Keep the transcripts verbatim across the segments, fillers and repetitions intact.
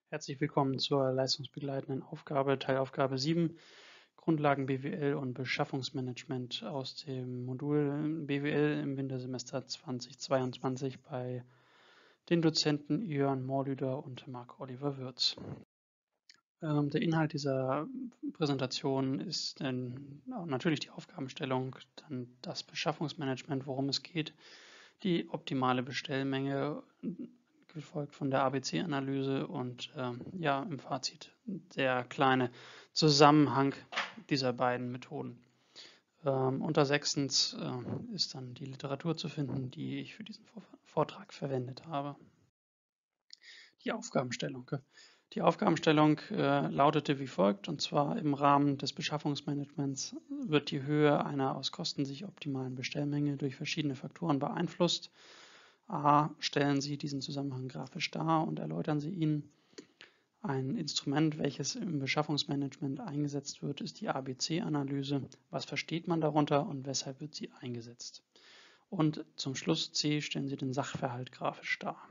Herzlich willkommen zur leistungsbegleitenden Aufgabe, Teilaufgabe sieben, Grundlagen B W L und Beschaffungsmanagement aus dem Modul B W L im Wintersemester zweitausendzweiundzwanzig bei den Dozenten Jörn Morlüder und Marc-Oliver Würz. Ähm, der Inhalt dieser Präsentation ist dann natürlich die Aufgabenstellung, dann das Beschaffungsmanagement, worum es geht, die optimale Bestellmenge, gefolgt von der A B C-Analyse und ähm, ja, im Fazit der kleine Zusammenhang dieser beiden Methoden. Ähm, unter sechstens äh, ist dann die Literatur zu finden, die ich für diesen Vortrag verwendet habe. Die Aufgabenstellung. Die Aufgabenstellung äh, lautete wie folgt, und zwar im Rahmen des Beschaffungsmanagements wird die Höhe einer aus Kostensicht optimalen Bestellmenge durch verschiedene Faktoren beeinflusst. A. Stellen Sie diesen Zusammenhang grafisch dar und erläutern Sie ihn. Ein Instrument, welches im Beschaffungsmanagement eingesetzt wird, ist die A B C-Analyse. Was versteht man darunter und weshalb wird sie eingesetzt? Und zum Schluss C. Stellen Sie den Sachverhalt grafisch dar.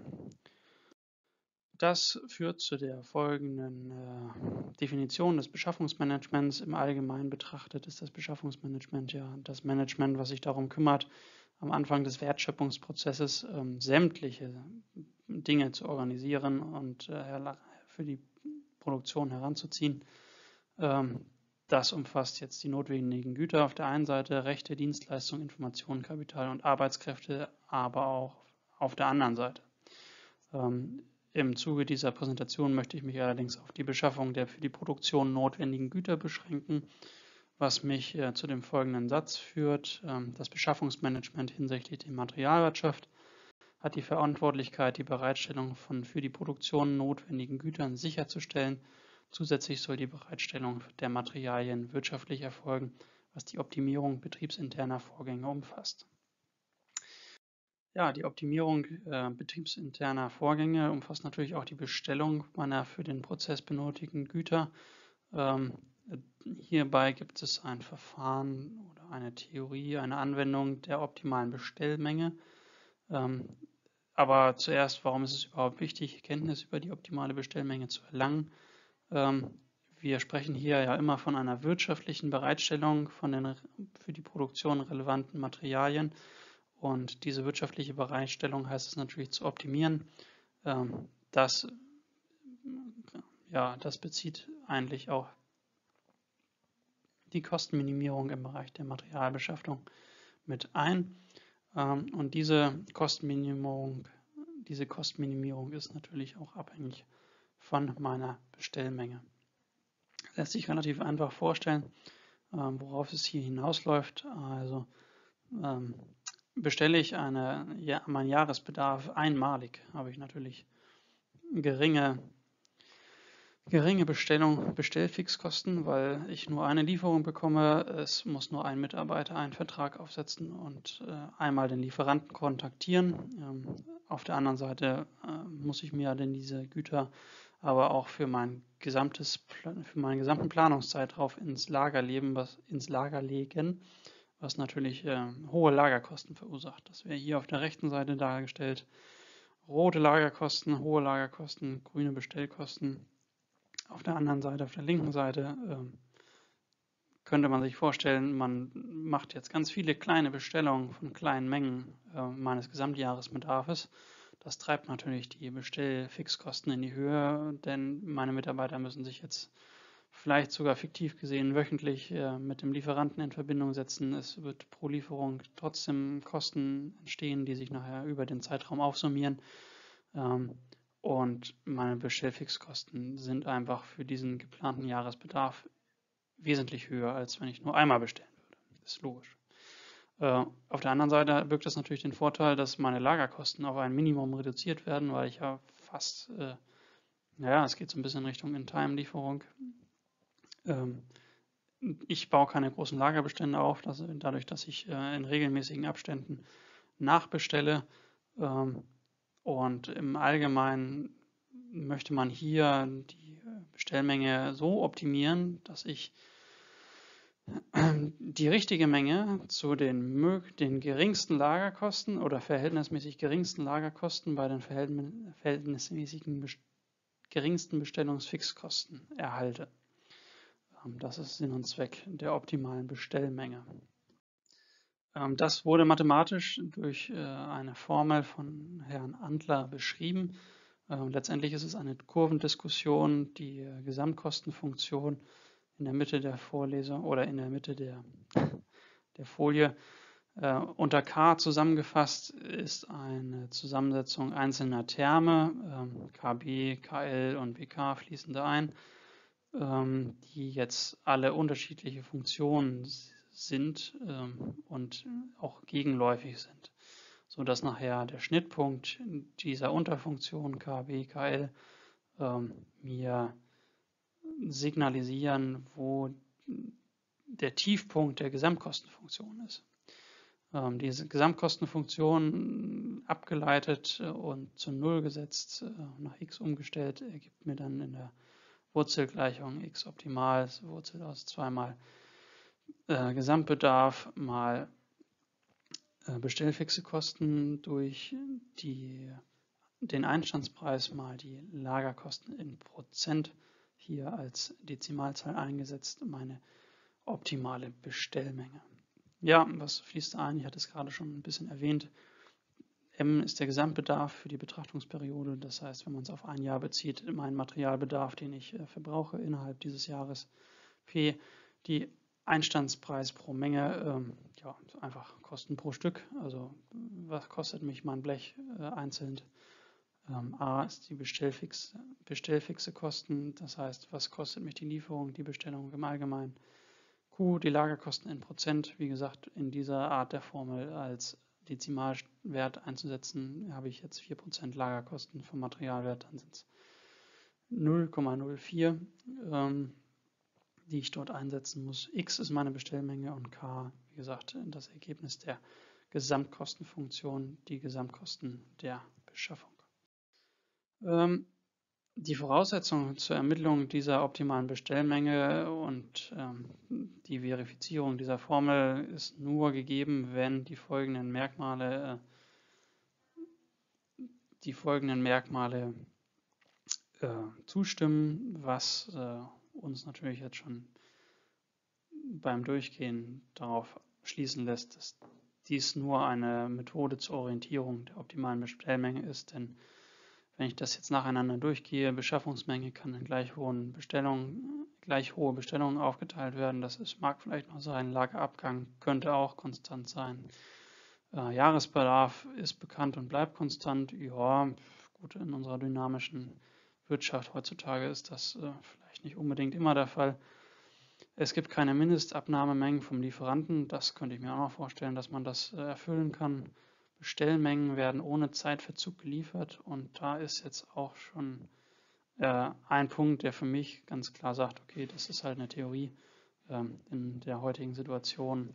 Das führt zu der folgenden äh, Definition des Beschaffungsmanagements. Im Allgemeinen betrachtet ist das Beschaffungsmanagement ja das Management, was sich darum kümmert, am Anfang des Wertschöpfungsprozesses ähm, sämtliche Dinge zu organisieren und äh, für die Produktion heranzuziehen. Ähm, das umfasst jetzt die notwendigen Güter auf der einen Seite, Rechte, Dienstleistungen, Informationen, Kapital und Arbeitskräfte, aber auch auf der anderen Seite. Ähm, Im Zuge dieser Präsentation möchte ich mich allerdings auf die Beschaffung der für die Produktion notwendigen Güter beschränken, was mich äh, zu dem folgenden Satz führt. Ähm, das Beschaffungsmanagement hinsichtlich der Materialwirtschaft hat die Verantwortlichkeit, die Bereitstellung von für die Produktion notwendigen Gütern sicherzustellen. Zusätzlich soll die Bereitstellung der Materialien wirtschaftlich erfolgen, was die Optimierung betriebsinterner Vorgänge umfasst. Ja, die Optimierung äh, betriebsinterner Vorgänge umfasst natürlich auch die Bestellung meiner für den Prozess benötigten Güter. Ähm, hierbei gibt es ein Verfahren oder eine Theorie, eine Anwendung der optimalen Bestellmenge. Ähm, aber zuerst, warum ist es überhaupt wichtig, Kenntnis über die optimale Bestellmenge zu erlangen? Ähm, wir sprechen hier ja immer von einer wirtschaftlichen Bereitstellung von den für die Produktion relevanten Materialien. Und diese wirtschaftliche Bereitstellung heißt es natürlich zu optimieren. Ähm, das, ja, das bezieht eigentlich auch die Kostenminimierung im Bereich der Materialbeschaffung mit ein. Ähm, und diese Kostenminimierung, diese Kostenminimierung ist natürlich auch abhängig von meiner Bestellmenge. Lässt sich relativ einfach vorstellen, ähm, worauf es hier hinausläuft. Also ähm, bestelle ich eine, ja, meinen Jahresbedarf einmalig, habe ich natürlich geringe, geringe Bestellung, Bestellfixkosten, weil ich nur eine Lieferung bekomme. Es muss nur ein Mitarbeiter einen Vertrag aufsetzen und äh, einmal den Lieferanten kontaktieren. Ähm, auf der anderen Seite äh, muss ich mir denn diese Güter aber auch für mein gesamtes, für meinen gesamten Planungszeitraum ins Lager leben, was ins Lager legen, was natürlich äh, hohe Lagerkosten verursacht. Das wäre hier auf der rechten Seite dargestellt. Rote Lagerkosten, hohe Lagerkosten, grüne Bestellkosten. Auf der anderen Seite, auf der linken Seite, äh, könnte man sich vorstellen, man macht jetzt ganz viele kleine Bestellungen von kleinen Mengen äh, meines Gesamtjahresbedarfs. Das treibt natürlich die Bestellfixkosten in die Höhe, denn meine Mitarbeiter müssen sich jetzt vielleicht sogar fiktiv gesehen wöchentlich äh, mit dem Lieferanten in Verbindung setzen. Es wird pro Lieferung trotzdem Kosten entstehen, die sich nachher über den Zeitraum aufsummieren. Ähm, und meine Bestellfixkosten sind einfach für diesen geplanten Jahresbedarf wesentlich höher, als wenn ich nur einmal bestellen würde. Das ist logisch. Äh, auf der anderen Seite birgt das natürlich den Vorteil, dass meine Lagerkosten auf ein Minimum reduziert werden, weil ich ja fast, äh, naja, es geht so ein bisschen Richtung In-Time-Lieferung. Ähm, ich baue keine großen Lagerbestände auf, dass, dadurch, dass ich äh, in regelmäßigen Abständen nachbestelle. Ähm, und im Allgemeinen möchte man hier die Bestellmenge so optimieren, dass ich die richtige Menge zu den, den geringsten Lagerkosten oder verhältnismäßig geringsten Lagerkosten bei den verhältnismäßigen geringsten Bestellungsfixkosten erhalte. Das ist Sinn und Zweck der optimalen Bestellmenge. Das wurde mathematisch durch eine Formel von Herrn Antler beschrieben. Letztendlich ist es eine Kurvendiskussion, die Gesamtkostenfunktion in der Mitte der Vorlesung oder in der Mitte der, der Folie. Unter K zusammengefasst ist eine Zusammensetzung einzelner Terme, K B, K L und W K fließen da ein, die jetzt alle unterschiedliche Funktionen sind und auch gegenläufig sind, sodass nachher der Schnittpunkt dieser Unterfunktion K B, K L mir signalisieren, wo der Tiefpunkt der Gesamtkostenfunktion ist. Diese Gesamtkostenfunktion abgeleitet und zu Null gesetzt, nach x umgestellt, ergibt mir dann in der Wurzelgleichung x optimal, Wurzel aus zweimal äh, Gesamtbedarf mal äh, bestellfixe Kosten durch die, den Einstandspreis mal die Lagerkosten in Prozent, hier als Dezimalzahl eingesetzt, meine optimale Bestellmenge. Ja, was fließt ein? Ich hatte es gerade schon ein bisschen erwähnt. M ist der Gesamtbedarf für die Betrachtungsperiode. Das heißt, wenn man es auf ein Jahr bezieht, mein Materialbedarf, den ich äh, verbrauche innerhalb dieses Jahres. P, die Einstandspreis pro Menge, ähm, ja, einfach Kosten pro Stück. Also was kostet mich mein Blech äh, einzeln? Ähm, A ist die Bestellfix, bestellfixe Kosten. Das heißt, was kostet mich die Lieferung, die Bestellung im Allgemeinen? Q, die Lagerkosten in Prozent. Wie gesagt, in dieser Art der Formel als Dezimalwert einzusetzen, habe ich jetzt vier Prozent Lagerkosten vom Materialwert, dann sind es null Komma null vier, ähm, die ich dort einsetzen muss. X ist meine Bestellmenge und K, wie gesagt, das Ergebnis der Gesamtkostenfunktion, die Gesamtkosten der Beschaffung. Ähm, Die Voraussetzung zur Ermittlung dieser optimalen Bestellmenge und ähm, die Verifizierung dieser Formel ist nur gegeben, wenn die folgenden Merkmale, äh, die folgenden Merkmale äh, zustimmen, was äh, uns natürlich jetzt schon beim Durchgehen darauf schließen lässt, dass dies nur eine Methode zur Orientierung der optimalen Bestellmenge ist, denn wenn ich das jetzt nacheinander durchgehe, Beschaffungsmenge kann in gleich hohen Bestellungen, gleich hohe Bestellungen aufgeteilt werden. Das ist, mag vielleicht noch sein. Lagerabgang könnte auch konstant sein. Äh, Jahresbedarf ist bekannt und bleibt konstant. Ja, gut, in unserer dynamischen Wirtschaft heutzutage ist das äh, vielleicht nicht unbedingt immer der Fall. Es gibt keine Mindestabnahmemengen vom Lieferanten. Das könnte ich mir auch noch vorstellen, dass man das äh, erfüllen kann. Bestellmengen werden ohne Zeitverzug geliefert und da ist jetzt auch schon äh, ein Punkt, der für mich ganz klar sagt, okay, das ist halt eine Theorie. Ähm, in der heutigen Situation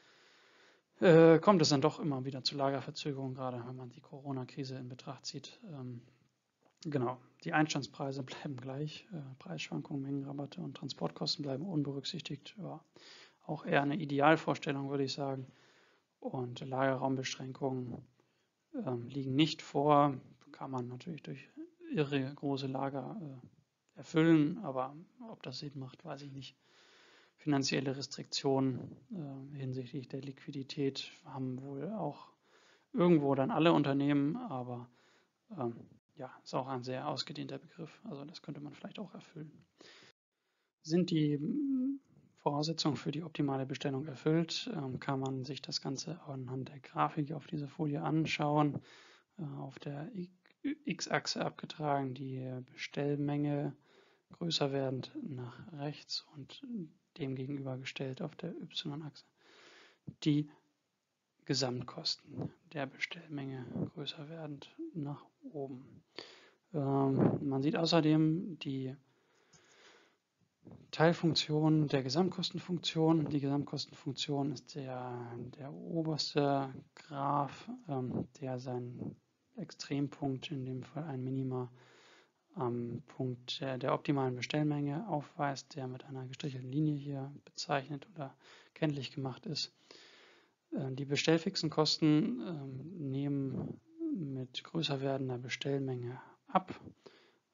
äh, kommt es dann doch immer wieder zu Lagerverzögerungen, gerade wenn man die Corona-Krise in Betracht zieht. Ähm, genau, die Einstandspreise bleiben gleich, äh, Preisschwankungen, Mengenrabatte und Transportkosten bleiben unberücksichtigt. Ja, auch eher eine Idealvorstellung, würde ich sagen. Und Lagerraumbeschränkungen ähm, liegen nicht vor, kann man natürlich durch irre große Lager äh, erfüllen, aber ob das Sinn macht, weiß ich nicht. Finanzielle Restriktionen äh, hinsichtlich der Liquidität haben wohl auch irgendwo dann alle Unternehmen, aber ähm, ja, ist auch ein sehr ausgedehnter Begriff, also das könnte man vielleicht auch erfüllen. Sind die Voraussetzungen für die optimale Bestellung erfüllt, ähm, kann man sich das Ganze anhand der Grafik auf dieser Folie anschauen. Äh, auf der X-Achse abgetragen die Bestellmenge größer werdend nach rechts und dem gegenübergestellt auf der Y-Achse die Gesamtkosten der Bestellmenge größer werdend nach oben. Ähm, man sieht außerdem die Teilfunktion der Gesamtkostenfunktion. Die Gesamtkostenfunktion ist der, der oberste Graph, ähm, der seinen Extrempunkt, in dem Fall ein Minima, am Punkt der, der optimalen Bestellmenge aufweist, der mit einer gestrichelten Linie hier bezeichnet oder kenntlich gemacht ist. Äh, die bestellfixen Kosten äh, nehmen mit größer werdender Bestellmenge ab.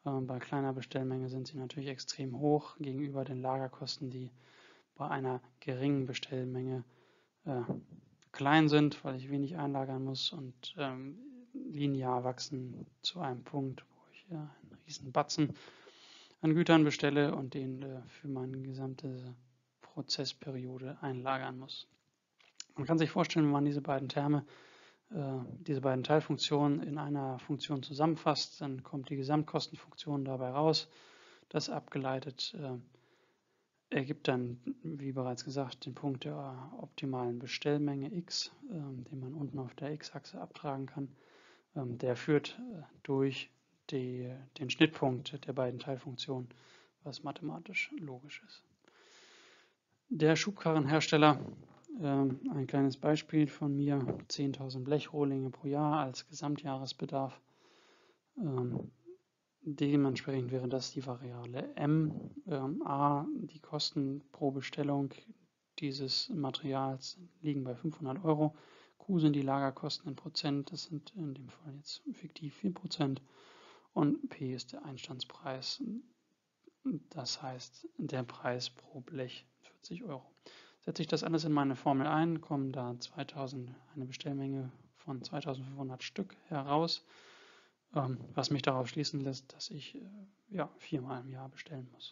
Äh, bei kleiner Bestellmenge sind sie natürlich extrem hoch gegenüber den Lagerkosten, die bei einer geringen Bestellmenge äh, klein sind, weil ich wenig einlagern muss und ähm, linear wachsen zu einem Punkt, wo ich äh, einen riesen Batzen an Gütern bestelle und den äh, für meine gesamte Prozessperiode einlagern muss. Man kann sich vorstellen, wenn man diese beiden Terme, äh, diese beiden Teilfunktionen in einer Funktion zusammenfasst, dann kommt die Gesamtkostenfunktion dabei raus. Das abgeleitet äh, ergibt dann, wie bereits gesagt, den Punkt der optimalen Bestellmenge x, äh, den man unten auf der x-Achse abtragen kann. Ähm, der führt äh, durch die, den Schnittpunkt der beiden Teilfunktionen, was mathematisch logisch ist. Der Schubkarrenhersteller, äh, ein kleines Beispiel von mir, zehntausend Blechrohlinge pro Jahr als Gesamtjahresbedarf. Ähm, dementsprechend wäre das die Variable m. Ähm, a, die Kosten pro Bestellung dieses Materials liegen bei fünfhundert Euro. Q sind die Lagerkosten in Prozent, das sind in dem Fall jetzt fiktiv vier Prozent. Und P ist der Einstandspreis, das heißt der Preis pro Blech vierzig Euro. Setze ich das alles in meine Formel ein, kommen da zweitausend, eine Bestellmenge von zweitausendfünfhundert Stück heraus, ähm, was mich darauf schließen lässt, dass ich äh, ja, viermal im Jahr bestellen muss.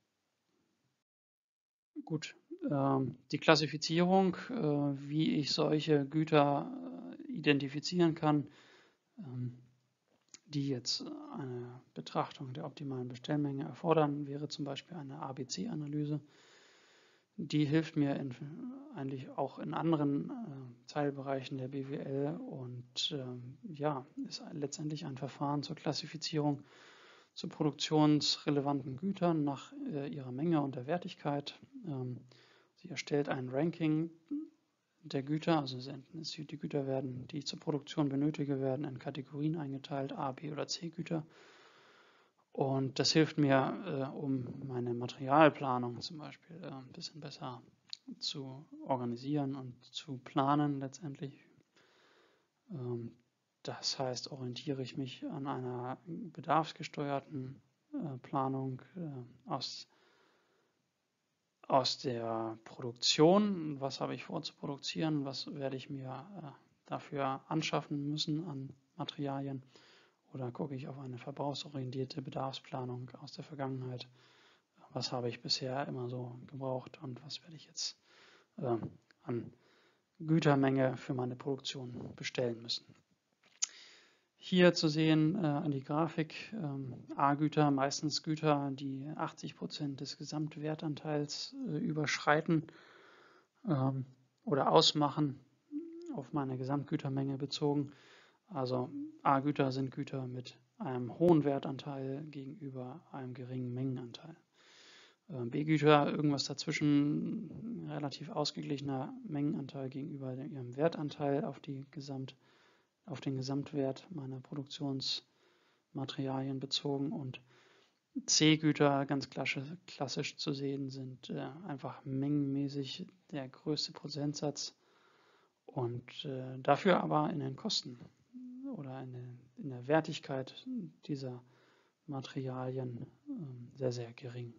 Gut, ähm, die Klassifizierung, äh, wie ich solche Güter äh, identifizieren kann, ähm, die jetzt eine Betrachtung der optimalen Bestellmenge erfordern, wäre zum Beispiel eine A B C-Analyse. Die hilft mir in, eigentlich auch in anderen äh, Teilbereichen der B W L und äh, ja, ist letztendlich ein Verfahren zur Klassifizierung zu produktionsrelevanten Gütern nach äh, ihrer Menge und der Wertigkeit. Ähm, sie erstellt ein Ranking der Güter, also die Güter werden, die ich zur Produktion benötige, werden in Kategorien eingeteilt, A, B oder C Güter. Und das hilft mir, äh, um meine Materialplanung zum Beispiel äh, ein bisschen besser zu organisieren und zu planen letztendlich. Ähm, das heißt, orientiere ich mich an einer bedarfsgesteuerten äh, Planung äh, aus, aus der Produktion. Was habe ich vor zu produzieren? Was werde ich mir äh, dafür anschaffen müssen an Materialien? Oder gucke ich auf eine verbrauchsorientierte Bedarfsplanung aus der Vergangenheit? Was habe ich bisher immer so gebraucht und was werde ich jetzt äh, an Gütermenge für meine Produktion bestellen müssen? Hier zu sehen äh, an die Grafik ähm, A-Güter, meistens Güter, die achtzig Prozent des Gesamtwertanteils äh, überschreiten ähm, oder ausmachen, auf meine Gesamtgütermenge bezogen. Also A-Güter sind Güter mit einem hohen Wertanteil gegenüber einem geringen Mengenanteil. B-Güter, irgendwas dazwischen, relativ ausgeglichener Mengenanteil gegenüber ihrem Wertanteil auf, die Gesamt, auf den Gesamtwert meiner Produktionsmaterialien bezogen. Und C-Güter, ganz klassisch, klassisch zu sehen, sind äh, einfach mengenmäßig der größte Prozentsatz und äh, dafür aber in den Kosten oder in, den, in der Wertigkeit dieser Materialien äh, sehr, sehr gering.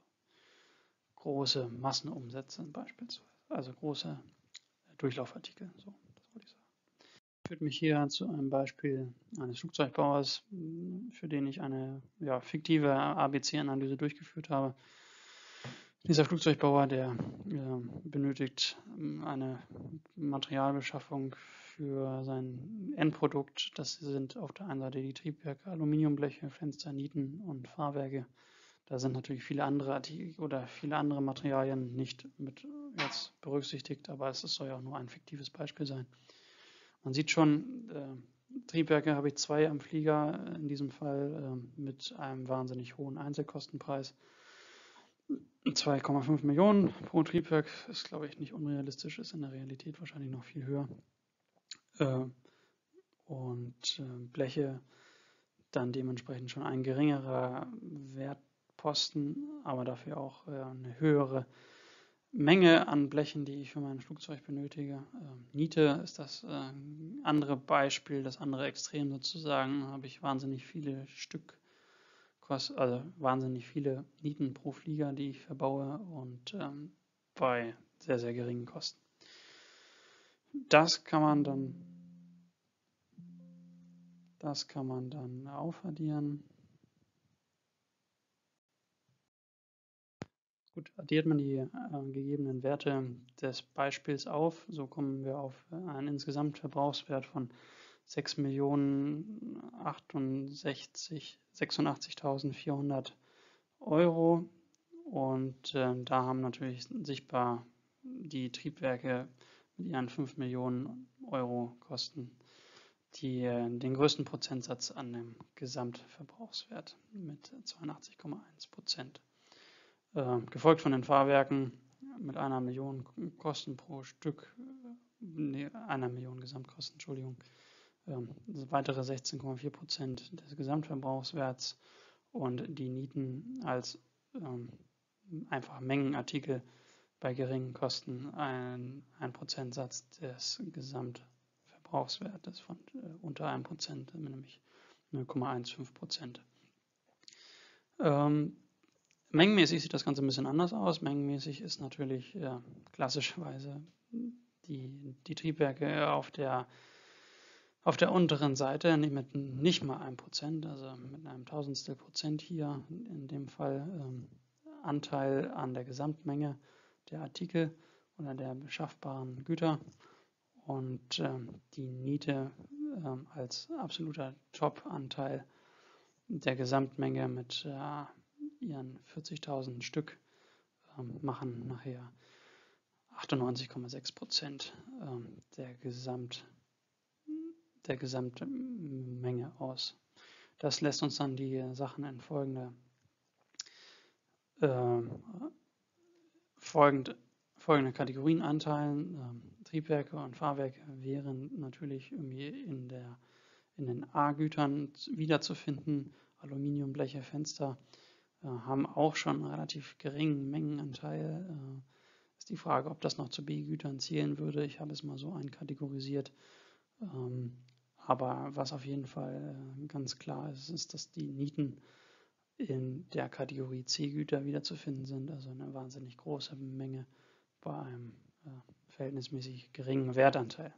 Große Massenumsätze beispielsweise, also große Durchlaufartikel. So, das wollte ich sagen. Das führt mich hier zu einem Beispiel eines Flugzeugbauers, für den ich eine ja, fiktive A B C-Analyse durchgeführt habe. Dieser Flugzeugbauer, der äh, benötigt eine Materialbeschaffung für sein Endprodukt. Das sind auf der einen Seite die Triebwerke, Aluminiumbleche, Fenster, Nieten und Fahrwerke. Da sind natürlich viele andere Artikel oder viele andere Materialien nicht mit jetzt berücksichtigt, aber es soll ja auch nur ein fiktives Beispiel sein. Man sieht schon, äh, Triebwerke habe ich zwei am Flieger, in diesem Fall äh, mit einem wahnsinnig hohen Einzelkostenpreis. zwei Komma fünf Millionen pro Triebwerk ist, glaube ich, nicht unrealistisch, ist in der Realität wahrscheinlich noch viel höher. Äh, und äh, Bleche dann dementsprechend schon ein geringerer Wertposten, aber dafür auch äh, eine höhere Menge an Blechen, die ich für mein Flugzeug benötige. Ähm, Niete ist das äh, andere Beispiel, das andere Extrem sozusagen. Da habe ich wahnsinnig viele Stück kost, also wahnsinnig viele Nieten pro Flieger, die ich verbaue und ähm, bei sehr, sehr geringen Kosten. Das kann man dann, das kann man dann aufaddieren. Gut, addiert man die äh, gegebenen Werte des Beispiels auf, so kommen wir auf einen Insgesamtverbrauchswert von sechs Millionen sechsundachtzigtausendvierhundert Euro und äh, da haben natürlich sichtbar die Triebwerke mit ihren fünf Millionen Euro Kosten die äh, den größten Prozentsatz an dem Gesamtverbrauchswert mit zweiundachtzig Komma eins Prozent. Äh, gefolgt von den Fahrwerken mit einer Million Kosten pro Stück, nee, einer Million Gesamtkosten, Entschuldigung, ähm, weitere sechzehn Komma vier Prozent des Gesamtverbrauchswerts und die Nieten als ähm, einfach Mengenartikel bei geringen Kosten ein, ein Prozentsatz des Gesamtverbrauchswertes von äh, unter einem Prozent, nämlich null Komma fünfzehn Prozent. Ähm, Mengenmäßig sieht das Ganze ein bisschen anders aus. Mengenmäßig ist natürlich ja, klassischerweise die, die Triebwerke auf der, auf der unteren Seite mit nicht mal einem Prozent, also mit einem Tausendstel Prozent hier in dem Fall ähm, Anteil an der Gesamtmenge der Artikel oder der beschaffbaren Güter und ähm, die Niete ähm, als absoluter Top-Anteil der Gesamtmenge mit äh, ihren vierzigtausend Stück ähm, machen nachher achtundneunzig Komma sechs Prozent ähm, der, Gesamt, der Gesamtmenge aus. Das lässt uns dann die Sachen in folgende, äh, folgende, folgende Kategorien einteilen. Ähm, Triebwerke und Fahrwerke wären natürlich irgendwie in, der, in den A-Gütern wiederzufinden. Aluminium, Bleche, Fenster äh, haben auch schon einen relativ geringen Mengenanteil. Äh, ist die Frage, ob das noch zu B-Gütern zählen würde. Ich habe es mal so einkategorisiert. Ähm, aber was auf jeden Fall äh, ganz klar ist, ist, dass die Nieten in der Kategorie C-Güter wiederzufinden sind, also eine wahnsinnig große Menge bei einem äh, verhältnismäßig geringen Wertanteil.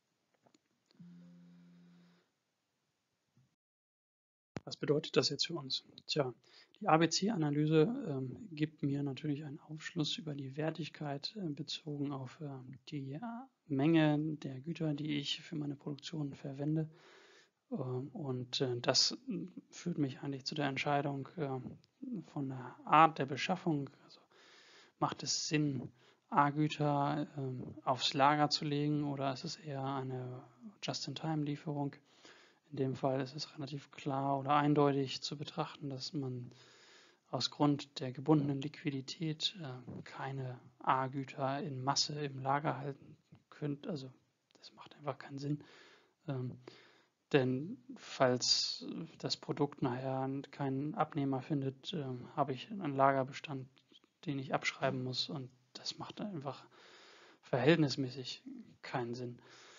Was bedeutet das jetzt für uns? Tja, die A B C-Analyse ähm, gibt mir natürlich einen Aufschluss über die Wertigkeit äh, bezogen auf äh, die äh, Menge der Güter, die ich für meine Produktion verwende. Äh, und äh, das führt mich eigentlich zu der Entscheidung äh, von der Art der Beschaffung. Also macht es Sinn, A-Güter äh, aufs Lager zu legen oder ist es eher eine Just-in-Time-Lieferung? In dem Fall ist es relativ klar oder eindeutig zu betrachten, dass man aus Grund der gebundenen Liquidität äh, keine A-Güter in Masse im Lager halten könnte. Also das macht einfach keinen Sinn. Ähm, denn falls das Produkt nachher keinen Abnehmer findet, äh, habe ich einen Lagerbestand, den ich abschreiben muss und das macht einfach verhältnismäßig keinen Sinn.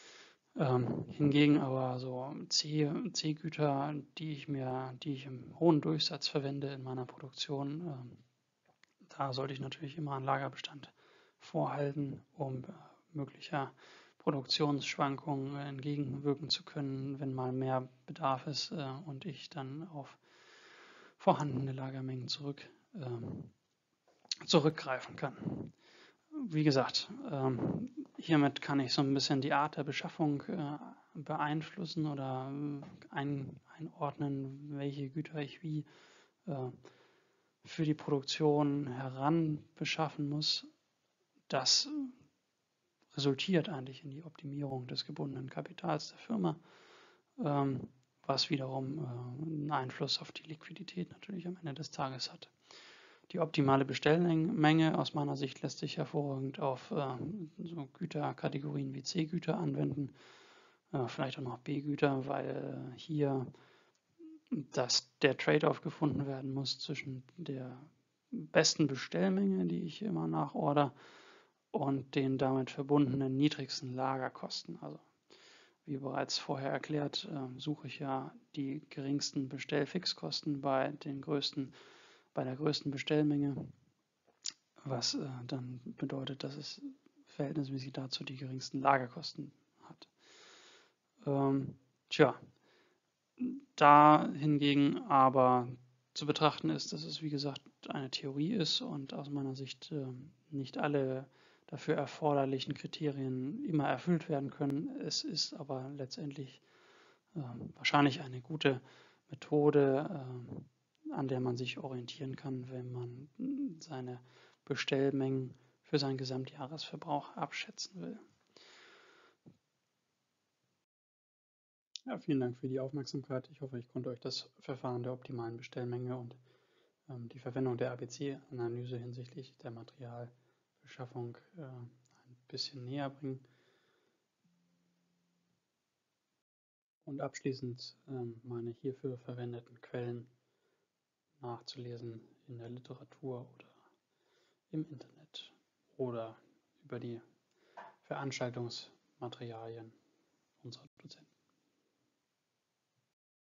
Ähm, hingegen aber so C, C-Güter, die ich mir, die ich im hohen Durchsatz verwende in meiner Produktion, ähm, da sollte ich natürlich immer einen Lagerbestand vorhalten, um äh, möglicher Produktionsschwankungen entgegenwirken zu können, wenn mal mehr Bedarf ist äh, und ich dann auf vorhandene Lagermengen zurück, ähm, zurückgreifen kann. Wie gesagt, ähm, hiermit kann ich so ein bisschen die Art der Beschaffung äh, beeinflussen oder ein, einordnen, welche Güter ich wie äh, für die Produktion heranbeschaffen muss. Das resultiert eigentlich in die Optimierung des gebundenen Kapitals der Firma, ähm, was wiederum äh, einen Einfluss auf die Liquidität natürlich am Ende des Tages hat. Die optimale Bestellmenge aus meiner Sicht lässt sich hervorragend auf äh, so Güterkategorien wie C-Güter anwenden, äh, vielleicht auch noch B-Güter, weil äh, hier dass der Trade-off gefunden werden muss zwischen der besten Bestellmenge, die ich immer nachorder, und den damit verbundenen niedrigsten Lagerkosten. Also Wie bereits vorher erklärt, äh, suche ich ja die geringsten Bestellfixkosten bei den größten, bei der größten Bestellmenge, was äh, dann bedeutet, dass es verhältnismäßig dazu die geringsten Lagerkosten hat. Ähm, tja, da hingegen aber zu betrachten ist, dass es wie gesagt eine Theorie ist und aus meiner Sicht äh, nicht alle dafür erforderlichen Kriterien immer erfüllt werden können. Es ist aber letztendlich äh, wahrscheinlich eine gute Methode, äh, an der man sich orientieren kann, wenn man seine Bestellmengen für seinen Gesamtjahresverbrauch abschätzen will. Ja, vielen Dank für die Aufmerksamkeit. Ich hoffe, ich konnte euch das Verfahren der optimalen Bestellmenge und ähm, die Verwendung der A B C-Analyse hinsichtlich der Materialbeschaffung äh, ein bisschen näher bringen. Und abschließend ähm, meine hierfür verwendeten Quellen nachzulesen in der Literatur oder im Internet oder über die Veranstaltungsmaterialien unserer Dozenten.